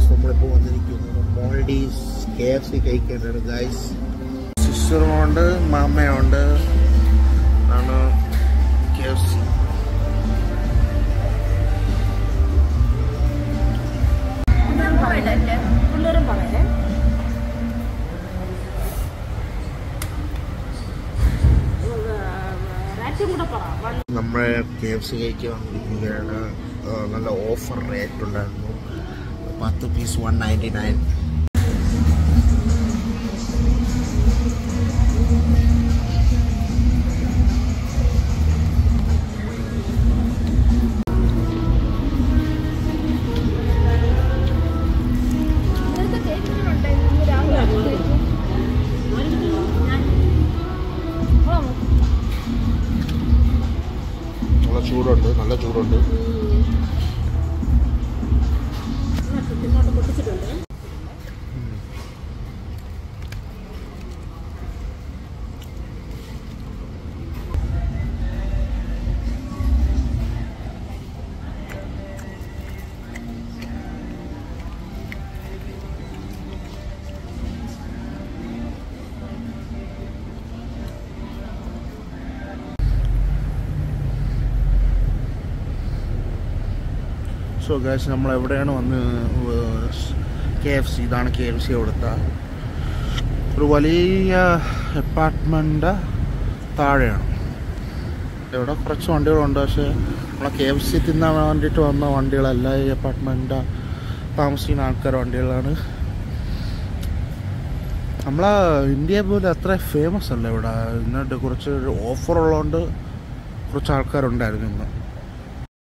guys, നമ്മളിപ്പോൾ വന്നിരിക്കുന്നത് Maldives KFC കഴിക്കാനാണ് guys. സിസ്റ്ററുമുണ്ട് മാമയുണ്ട് ആണ് KFC. നമ്മൾ KFC കഴിക്കാൻ വന്നിരിക്കുകയാണ്. നല്ല ഓഫർ റേറ്റ് ഉണ്ടായിരുന്നു. 10 പീസ് 199. ചൂടുണ്ട്, നല്ല ചൂടുണ്ട്. സോ ഗൈസ്, നമ്മൾ എവിടെയാണ് വന്ന് KFC, ഇതാണ് KFC അവിടുത്തെ ഒരു വലിയ അപ്പാർട്ട്മെൻ്റ് താഴെയാണ്. ഇവിടെ കുറച്ച് വണ്ടികളുണ്ട്, പക്ഷേ നമ്മളെ KFC തിന്നാൻ വേണ്ടിയിട്ട് വന്ന വണ്ടികളല്ല. ഈ അപ്പാർട്ട്മെൻ്റ് താമസിക്കുന്ന ആൾക്കാർ വണ്ടികളാണ്. നമ്മളെ ഇന്ത്യ പോലെ അത്ര ഫേമസ് അല്ല ഇവിടെ. എന്നിട്ട് കുറച്ച് ഓഫർ ഉള്ളതുകൊണ്ട് കുറച്ച് ആൾക്കാരുണ്ടായിരുന്നു ഇന്ന്.